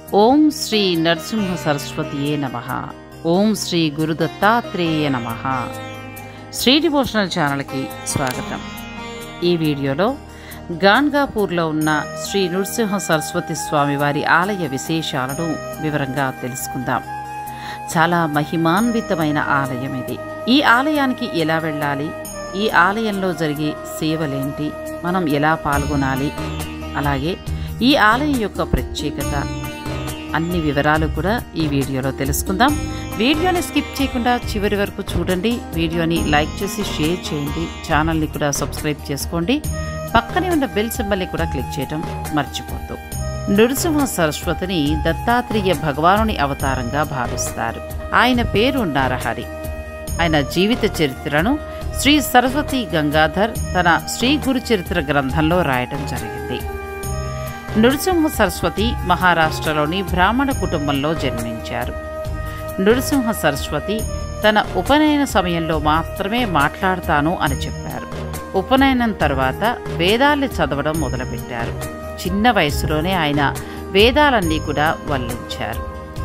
ఓం శ్రీ నరసింహ సరస్వతియే నమః. ఓం శ్రీ గురు దత్తాత్రేయ నమః. శ్రీ డివోషనల్ ఛానల్కి స్వాగతం. ఈ వీడియోలో గాన్గాపూర్లో ఉన్న శ్రీ నృసింహ సరస్వతి స్వామివారి ఆలయ విశేషాలను వివరంగా తెలుసుకుందాం. చాలా మహిమాన్వితమైన ఆలయం ఇది. ఈ ఆలయానికి ఎలా వెళ్ళాలి, ఈ ఆలయంలో జరిగే సేవలేంటి, మనం ఎలా పాల్గొనాలి, అలాగే ఈ ఆలయం యొక్క ప్రత్యేకత, అన్ని వివరాలు కూడా ఈ వీడియోలో తెలుసుకుందాం. వీడియోని స్కిప్ చేయకుండా చివరి వరకు చూడండి. వీడియోని లైక్ చేసి షేర్ చేయండి. ఛానల్ని కూడా సబ్స్క్రైబ్ చేసుకోండి. పక్కనే ఉన్న బెల్ సింబల్ని కూడా క్లిక్ చేయడం మర్చిపోద్దు. నృసింహ సరస్వతిని దత్తాత్రేయ భగవానుని అవతారంగా భావిస్తారు. ఆయన పేరు నరహరి. ఆయన జీవిత చరిత్రను శ్రీ సరస్వతి గంగాధర్ తన శ్రీ గురు చరిత్ర గ్రంథంలో రాయటం జరిగింది. నృసింహ సరస్వతి మహారాష్ట్రలోని బ్రాహ్మణ కుటుంబంలో జన్మించారు. నృసింహ సరస్వతి తన ఉపనయన సమయంలో మాత్రమే మాట్లాడతాను అని చెప్పారు. ఉపనయనం తర్వాత వేదాల్ని చదవడం మొదలుపెట్టారు. చిన్న వయసులోనే ఆయన వేదాలన్నీ కూడా వల్లించారు.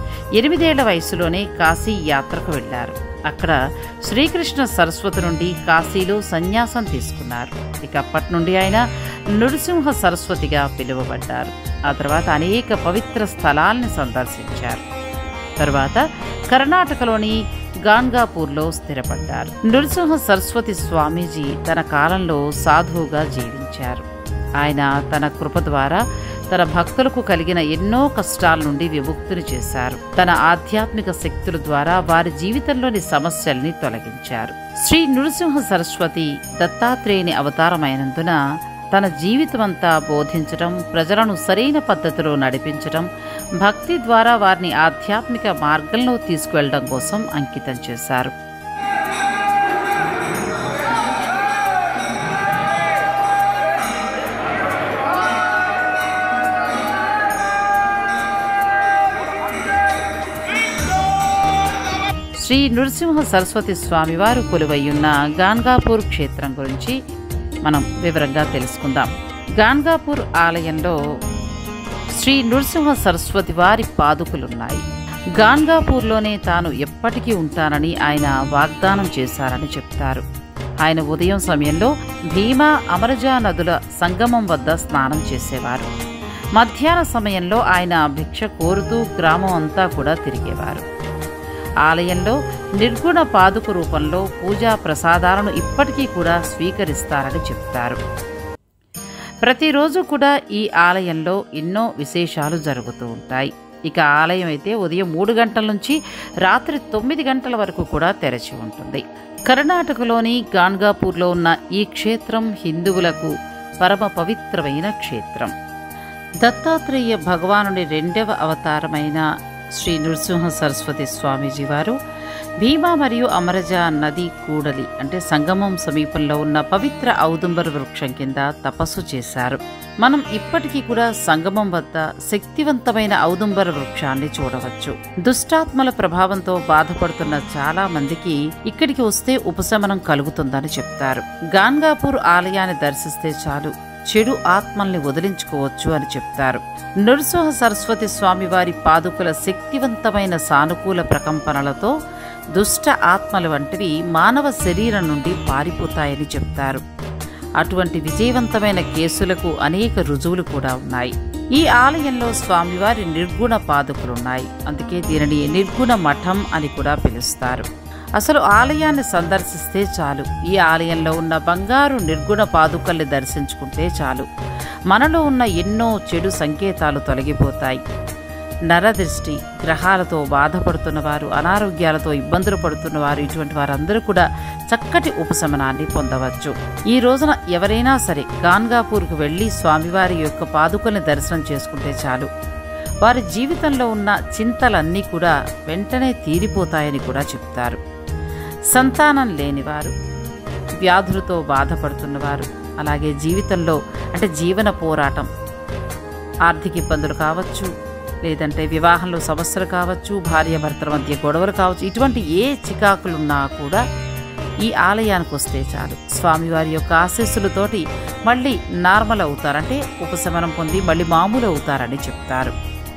8 ఏళ్ల వయసులోనే కాశీ యాత్రకు వెళ్లారు. అక్కడ శ్రీకృష్ణ సరస్వతి నుండి కాశీలో సన్యాసం తీసుకున్నారు. ఇక అప్పటి నుండి ఆయన నృసింహ సరస్వతిగా పిలువబడ్డారు. ఆ తర్వాత అనేక పవిత్ర స్థలాల్ని సందర్శించారు. తర్వాత కర్ణాటకలోని గాన్గాపూర్లో స్థిరపడ్డారు. నృసింహ సరస్వతి స్వామీజీ తన కాలంలో సాధువుగా జీవించారు. ఆయన తన కృప ద్వారా తన భక్తులకు కలిగిన ఎన్నో కష్టాల నుండి విముక్తిని చేశారు. తన ఆధ్యాత్మిక శక్తుల ద్వారా వారి జీవితంలోని సమస్యల్ని తొలగించారు. శ్రీ నృసింహ సరస్వతి దత్తాత్రేయుని అవతారమైనందున తన జీవితమంతా బోధించటం, ప్రజలను సరైన పద్ధతిలో నడిపించటం, భక్తి ద్వారా వారిని ఆధ్యాత్మిక మార్గంలో తీసుకువెళ్లడం కోసం అంకితం చేశారు. శ్రీ నృసింహ సరస్వతి స్వామివారు కొలువయ్యున్న గాన్గాపూర్ క్షేత్రం గురించి మనం వివరంగా తెలుసుకుందాం. గాన్గాపూర్ ఆలయంలో శ్రీ నృసింహ సరస్వతి వారి పాదుకలున్నాయి. గాన్గాపూర్లోనే తాను ఎప్పటికీ ఉంటానని ఆయన వాగ్దానం చేశారని చెప్తారు. ఆయన ఉదయం సమయంలో భీమా అమరజా నదుల సంగమం వద్ద స్నానం చేసేవారు. మధ్యాహ్న సమయంలో ఆయన భిక్ష కోరుతూ గ్రామం అంతా కూడా తిరిగేవారు. ఆలయంలో నిర్గుణ పాదుక రూపంలో పూజా ప్రసాదాలను ఇప్పటికీ కూడా స్వీకరిస్తారని చెప్తారు. ప్రతిరోజు కూడా ఈ ఆలయంలో ఎన్నో విశేషాలు జరుగుతూ ఉంటాయి. ఇక ఆలయం అయితే ఉదయం 3 గంటల నుంచి రాత్రి 9 గంటల వరకు కూడా తెరచి ఉంటుంది. కర్ణాటకలోని గాన్గాపూర్లో ఉన్న ఈ క్షేత్రం హిందువులకు పరమ పవిత్రమైన క్షేత్రం. దత్తాత్రేయ భగవానుని 2వ అవతారమైన శ్రీ నృసింహ సరస్వతి స్వామీజీ వారు భీమా మరియు అమరజా నది కూడలి అంటే సంగమం సమీపంలో ఉన్న పవిత్ర ఔదుంబర వృక్షం కింద తపస్సు చేశారు. మనం ఇప్పటికీ కూడా సంగమం వద్ద శక్తివంతమైన ఔదుంబర వృక్షాన్ని చూడవచ్చు. దుష్టాత్మల ప్రభావంతో బాధపడుతున్న చాలా మందికి ఇక్కడికి వస్తే ఉపశమనం కలుగుతుందని చెప్తారు. గాన్గాపూర్ ఆలయాన్ని దర్శిస్తే చాలు చెడు ఆత్మల్ని వదిలించుకోవచ్చు అని చెప్తారు. నృసింహ సరస్వతి స్వామివారి పాదుకల శక్తివంతమైన సానుకూల ప్రకంపనలతో దుష్ట ఆత్మల వంటివి మానవ శరీరం నుండి పారిపోతాయని చెప్తారు. అటువంటి విజయవంతమైన కేసులకు అనేక రుజువులు కూడా ఉన్నాయి. ఈ ఆలయంలో స్వామివారి నిర్గుణ పాదుకలున్నాయి. అందుకే దీనిని నిర్గుణ మఠం అని కూడా పిలుస్తారు. అసలు ఆలయాన్ని సందర్శిస్తే చాలు, ఈ ఆలయంలో ఉన్న బంగారు నిర్గుణ పాదుకల్ని దర్శించుకుంటే చాలు, మనలో ఉన్న ఎన్నో చెడు సంకేతాలు తొలగిపోతాయి. నరదృష్టి, గ్రహాలతో బాధపడుతున్నవారు, అనారోగ్యాలతో ఇబ్బందులు పడుతున్నవారు, ఇటువంటి వారందరూ కూడా చక్కటి ఉపశమనాన్ని పొందవచ్చు. ఈ రోజున ఎవరైనా సరే గాన్గాపూర్కు వెళ్ళి స్వామివారి యొక్క పాదుకల్ని దర్శనం చేసుకుంటే చాలు, వారి జీవితంలో ఉన్న చింతలన్నీ కూడా వెంటనే తీరిపోతాయని కూడా చెప్తారు. సంతానం లేనివారు, వ్యాధులతో బాధపడుతున్నవారు, అలాగే జీవితంలో అంటే జీవన పోరాటం, ఆర్థిక ఇబ్బందులు కావచ్చు, లేదంటే వివాహంలో సమస్యలు కావచ్చు, భార్యాభర్తల మధ్య గొడవలు కావచ్చు, ఇటువంటి ఏ చికాకులున్నా కూడా ఈ ఆలయానికి వస్తే చాలు, స్వామివారి యొక్క ఆశీస్సులతోటి మళ్ళీ నార్మల్ అవుతారంటే ఉపశమనం పొంది మళ్ళీ మామూలు అవుతారని చెప్తారు.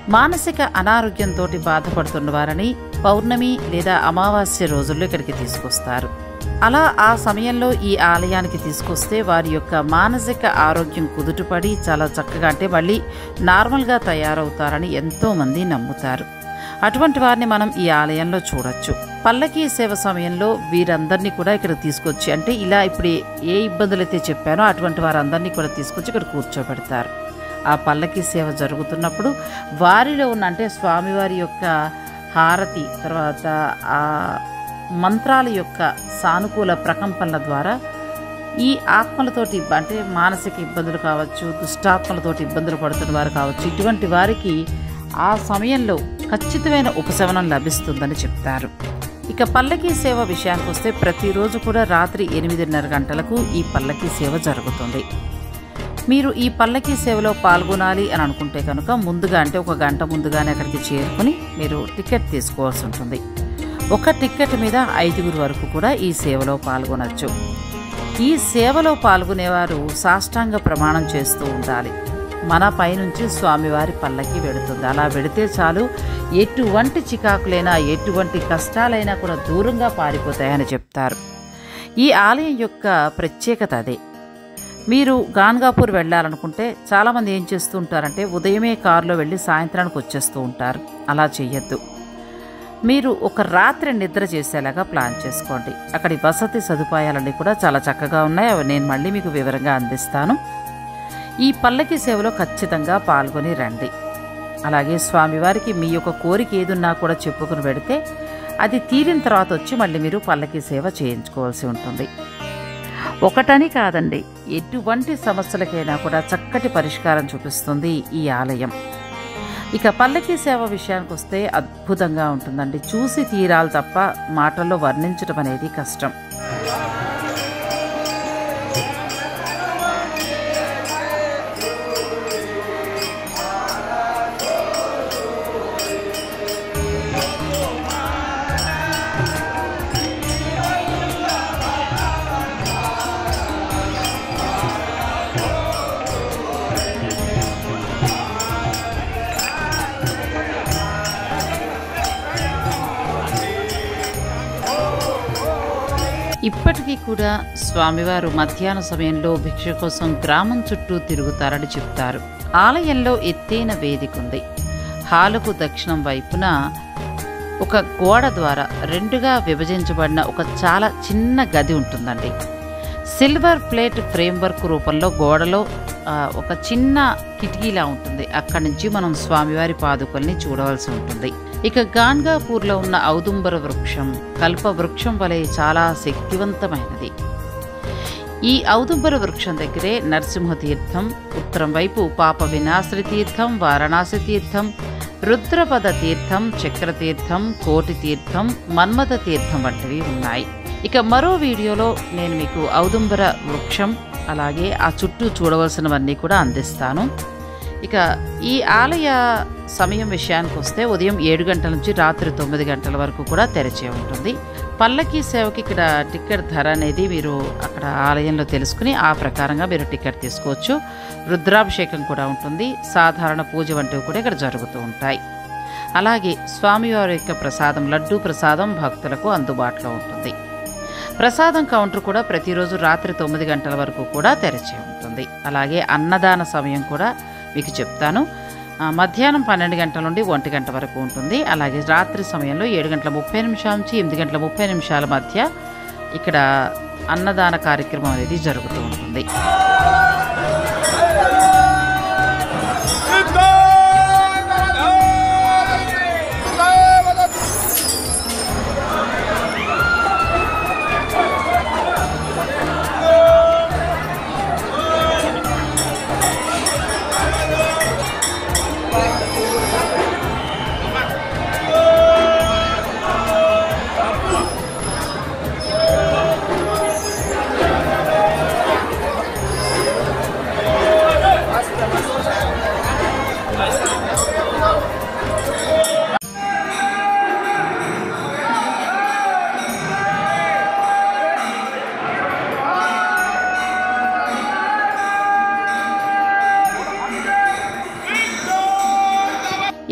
మానసిక అనారోగ్యంతో బాధపడుతున్న వారిని పౌర్ణమి లేదా అమావాస్య రోజుల్లో ఇక్కడికి తీసుకొస్తారు. అలా ఆ సమయంలో ఈ ఆలయానికి తీసుకొస్తే వారి యొక్క మానసిక ఆరోగ్యం కుదుటపడి చాలా చక్కగా అంటే మళ్ళీ నార్మల్గా తయారవుతారని ఎంతోమంది నమ్ముతారు. అటువంటి వారిని మనం ఈ ఆలయంలో చూడొచ్చు. పల్లకీ సేవ సమయంలో వీరందరినీ కూడా ఇక్కడ తీసుకొచ్చి అంటే ఇలా ఇప్పుడు ఏ ఇబ్బందులు అయితే చెప్పానో అటువంటి వారందరినీ కూడా తీసుకొచ్చి ఇక్కడ కూర్చోబెడతారు. ఆ పల్లకీ సేవ జరుగుతున్నప్పుడు వారిలో ఉన్న అంటే స్వామివారి యొక్క హారతి తర్వాత ఆ మంత్రాల యొక్క సానుకూల ప్రకంపనల ద్వారా ఈ ఆత్మలతోటి అంటే మానసిక ఇబ్బందులు కావచ్చు, దుష్టాత్మలతోటి ఇబ్బందులు పడుతున్న వారు కావచ్చు, ఇటువంటి వారికి ఆ సమయంలో ఖచ్చితమైన ఉపశమనం లభిస్తుందని చెప్తారు. ఇక పల్లకీ సేవ విషయానికి వస్తే ప్రతిరోజు కూడా రాత్రి 8:30 గంటలకు ఈ పల్లకీ సేవ జరుగుతుంది. మీరు ఈ పల్లకీ సేవలో పాల్గొనాలి అని అనుకుంటే కనుక ముందుగా అంటే 1 గంట ముందుగానే అక్కడికి చేరుకుని మీరు టికెట్ తీసుకోవాల్సి ఉంటుంది. ఒక టికెట్ మీద 5 వరకు కూడా ఈ సేవలో పాల్గొనవచ్చు. ఈ సేవలో పాల్గొనేవారు సాష్టాంగ ప్రమాణం చేస్తూ ఉండాలి. మన పైనుంచి స్వామివారి పల్లకి వెడుతుంది. అలా వెడితే చాలు ఎటువంటి చికాకులైనా ఎటువంటి కష్టాలైనా కూడా దూరంగా పారిపోతాయని చెప్తారు. ఈ ఆలయం యొక్క ప్రత్యేకత అదే. మీరు గాన్గాపూర్ వెళ్ళాలనుకుంటే చాలామంది ఏం చేస్తూ ఉంటారంటే ఉదయమే కారులో వెళ్ళి సాయంత్రానికి వచ్చేస్తూ ఉంటారు. అలా చెయ్యొద్దు. మీరు ఒక రాత్రి నిద్ర చేసేలాగా ప్లాన్ చేసుకోండి. అక్కడి వసతి సదుపాయాలన్నీ కూడా చాలా చక్కగా ఉన్నాయి. అవి నేను మళ్ళీ మీకు వివరంగా అందిస్తాను. ఈ పల్లకీ సేవలో ఖచ్చితంగా పాల్గొని రండి. అలాగే స్వామివారికి మీ యొక్క కోరిక ఏదున్నా కూడా చెప్పుకుని పెడితే అది తీరిన తర్వాత వచ్చి మళ్ళీ మీరు పల్లకీ సేవ చేయించుకోవాల్సి ఉంటుంది. ఒకటని కాదండి, ఎటువంటి సమస్యలకైనా కూడా చక్కటి పరిష్కారం చూపిస్తుంది ఈ ఆలయం. ఇక పల్లకీ సేవ విషయానికి వస్తే అద్భుతంగా ఉంటుందండి. చూసి తీరాలి తప్ప మాటల్లో వర్ణించడం అనేది కష్టం. ఇప్పటికీ కూడా స్వామివారు మధ్యాహ్న సమయంలో భిక్ష కోసం గ్రామం చుట్టూ తిరుగుతారని చెప్తారు. ఆలయంలో ఎత్తైన వేదిక ఉంది. హాలుకు దక్షిణం వైపున ఒక గోడ ద్వారా 2గా విభజించబడిన ఒక చాలా చిన్న గది ఉంటుందండి. సిల్వర్ ప్లేట్ ఫ్రేమ్వర్క్ రూపంలో గోడలో ఒక చిన్న కిటికీలా ఉంటుంది. అక్కడి నుంచి మనం స్వామివారి పాదుకల్ని చూడవలసి ఉంటుంది. ఇక గాన్గాపూర్లో ఉన్న ఔదుంబర వృక్షం కల్ప వృక్షం వలె చాలా శక్తివంతమైనది. ఈ ఔదుంబర వృక్షం దగ్గరే నరసింహతీర్థం, ఉత్తరం వైపు పాప వినాశి తీర్థం, వారణాసి తీర్థం, రుద్రపద తీర్థం, చక్రతీర్థం, కోటి తీర్థం, మన్మథ తీర్థం వంటివి ఉన్నాయి. ఇక మరో వీడియోలో నేను మీకు ఔదుంబర వృక్షం అలాగే ఆ చుట్టూ చూడవలసినవన్నీ కూడా అందిస్తాను. ఇక ఈ ఆలయ సమయం విషయానికి వస్తే ఉదయం 7 గంటల నుంచి రాత్రి 9 గంటల వరకు కూడా తెరిచే ఉంటుంది. పల్లకీ సేవకి ఇక్కడ టికెట్ ధర అనేది మీరు అక్కడ ఆలయంలో తెలుసుకుని ఆ ప్రకారంగా మీరు టికెట్ తీసుకోవచ్చు. రుద్రాభిషేకం కూడా ఉంటుంది. సాధారణ పూజ వంటివి కూడా ఇక్కడ జరుగుతూ ఉంటాయి. అలాగే స్వామివారి యొక్క ప్రసాదం లడ్డూ ప్రసాదం భక్తులకు అందుబాటులో ఉంటుంది. ప్రసాదం కౌంటర్ కూడా ప్రతిరోజు రాత్రి 9 గంటల వరకు కూడా తెరిచే ఉంటుంది. అలాగే అన్నదాన సమయం కూడా మీకు చెప్తాను. మధ్యాహ్నం 12 గంటల నుండి 1 గంట వరకు ఉంటుంది. అలాగే రాత్రి సమయంలో 7:30 నుంచి 8:30 మధ్య ఇక్కడ అన్నదాన కార్యక్రమం అనేది జరుగుతూ ఉంటుంది.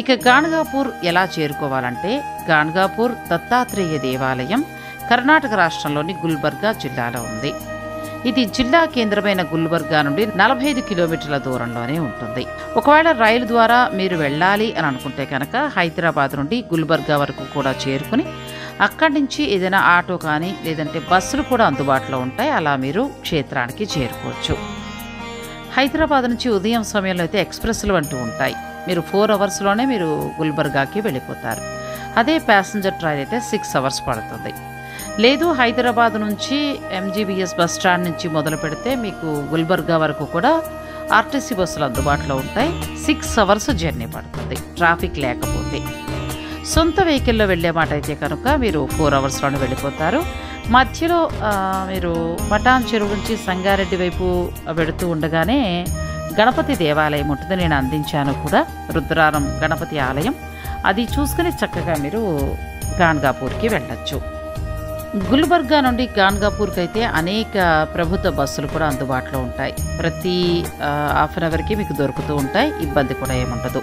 ఇక గాణగాపూర్ ఎలా చేరుకోవాలంటే, గాణగాపూర్ దత్తాత్రేయ దేవాలయం కర్ణాటక రాష్ట్రంలోని గుల్బర్గా జిల్లాలో ఉంది. ఇది జిల్లా కేంద్రమైన గుల్బర్గా నుండి 45 కిలోమీటర్ల దూరంలోనే ఉంటుంది. ఒకవేళ రైలు ద్వారా మీరు వెళ్ళాలి అని అనుకుంటే కనుక హైదరాబాద్ నుండి గుల్బర్గా వరకు కూడా చేరుకుని అక్కడి నుంచి ఏదైనా ఆటో కానీ లేదంటే బస్సులు కూడా అందుబాటులో ఉంటాయి. అలా మీరు క్షేత్రానికి చేరుకోవచ్చు. హైదరాబాద్ నుంచి ఉదయం సమయంలో అయితే ఎక్స్ప్రెస్లు అంటూ ఉంటాయి. మీరు 4 అవర్స్లోనే మీరు గుల్బర్గాకి వెళ్ళిపోతారు. అదే ప్యాసింజర్ ట్రైన్ అయితే 6 అవర్స్ పడుతుంది. లేదు హైదరాబాద్ నుంచి ఎంజీబీఎస్ బస్ స్టాండ్ నుంచి మొదలు పెడితే మీకు గుల్బర్గా వరకు కూడా ఆర్టీసీ బస్సులు అందుబాటులో ఉంటాయి. 6 అవర్స్ జర్నీ పడుతుంది ట్రాఫిక్ లేకపోతే. సొంత వెహికల్లో వెళ్ళే మాట అయితే కనుక మీరు 4 అవర్స్లోనే వెళ్ళిపోతారు. మధ్యలో మీరు పటాన్ చెరువు నుంచి సంగారెడ్డి వైపు వెళుతూ ఉండగానే గణపతి దేవాలయం ఉంటుంది. నేను అందించాను కూడా, రుద్రారం గణపతి ఆలయం. అది చూసుకుని చక్కగా మీరు గాణగాపూర్కి వెళ్ళచ్చు. గుల్బర్గా నుండి గాణగాపూర్కి అయితే అనేక ప్రభుత్వ బస్సులు కూడా అందుబాటులో ఉంటాయి. ప్రతి హాఫ్ అన్ అవర్కి మీకు దొరుకుతూ ఉంటాయి. ఇబ్బంది కూడా ఏముండదు.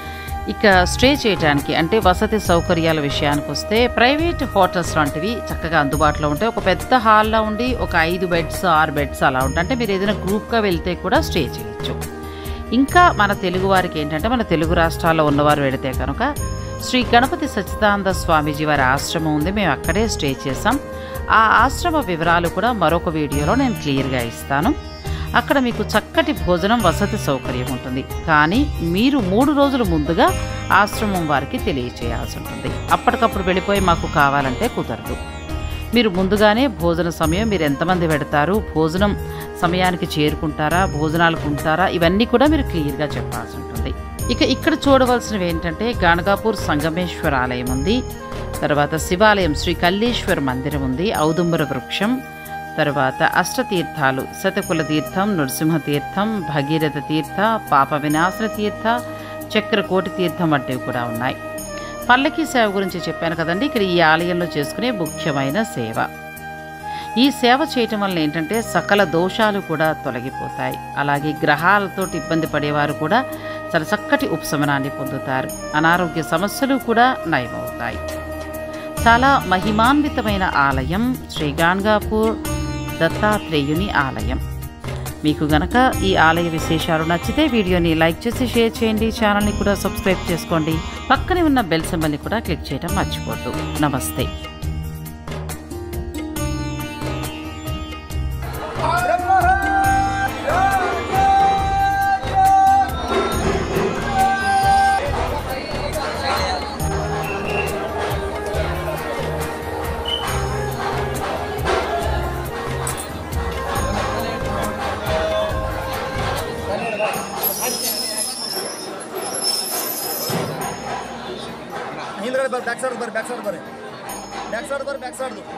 ఇక స్టే చేయడానికి అంటే వసతి సౌకర్యాల విషయానికి వస్తే ప్రైవేట్ హోటల్స్ లాంటివి చక్కగా అందుబాటులో ఉంటాయి. ఒక పెద్ద హాల్లో ఉండి ఒక 5 బెడ్స్ 6 బెడ్స్ అలా ఉంటాయి. అంటే మీరు ఏదైనా గ్రూప్గా వెళ్తే కూడా స్టే చేయొచ్చు. ఇంకా మన తెలుగు వారికి ఏంటంటే, మన తెలుగు రాష్ట్రాల్లో ఉన్నవారు వెళితే కనుక శ్రీ గణపతి సచ్చిదానంద స్వామీజీ వారి ఆశ్రమం ఉంది. మేము అక్కడే స్టే చేసాం. ఆ ఆశ్రమ వివరాలు కూడా మరొక వీడియోలో నేను క్లియర్గా ఇస్తాను. అక్కడ మీకు చక్కటి భోజనం వసతి సౌకర్యం ఉంటుంది. కానీ మీరు 3 రోజుల ముందుగా ఆశ్రమం వారికి తెలియచేయాల్సి ఉంటుంది. అప్పటికప్పుడు వెళ్ళిపోయి మాకు కావాలంటే కుదరదు. మీరు ముందుగానే భోజన సమయం, మీరు ఎంతమంది పెడతారు, భోజనం సమయానికి చేరుకుంటారా, భోజనాలకు ఉంటారా, ఇవన్నీ కూడా మీరు క్లియర్గా చెప్పాల్సి ఉంటుంది. ఇక ఇక్కడ చూడవలసినవి ఏంటంటే, గాణగాపూర్ సంగమేశ్వర ఆలయం ఉంది. తర్వాత శివాలయం శ్రీ కల్లేశ్వర మందిరం ఉంది. ఔదుంబర వృక్షం, తర్వాత అష్టతీర్థాలు శతకుల తీర్థం, నృసింహతీర్థం, భగీరథ తీర్థ, పాప వినాశన తీర్థ, చక్రకోటి తీర్థం వంటివి కూడా ఉన్నాయి. పల్లకీ సేవ గురించి చెప్పాను కదండి. ఇక్కడ ఈ ఆలయంలో చేసుకునే ముఖ్యమైన సేవ. ఈ సేవ చేయటం వల్ల ఏంటంటే సకల దోషాలు కూడా తొలగిపోతాయి. అలాగే గ్రహాలతో ఇబ్బంది పడేవారు కూడా చాలా చక్కటి ఉపశమనాన్ని పొందుతారు. అనారోగ్య సమస్యలు కూడా నయమవుతాయి. చాలా మహిమాన్వితమైన ఆలయం శ్రీ గాణగాపూర్ దత్తాత్రేయుని ఆలయం. మీకు గనక ఈ ఆలయ విశేషాలు నచ్చితే వీడియోని లైక్ చేసి షేర్ చేయండి. ఛానల్ని కూడా సబ్స్క్రైబ్ చేసుకోండి. పక్కనే ఉన్న బెల్ సింబల్ని కూడా క్లిక్ చేయడం మర్చిపోద్దు. నమస్తే. Back side back side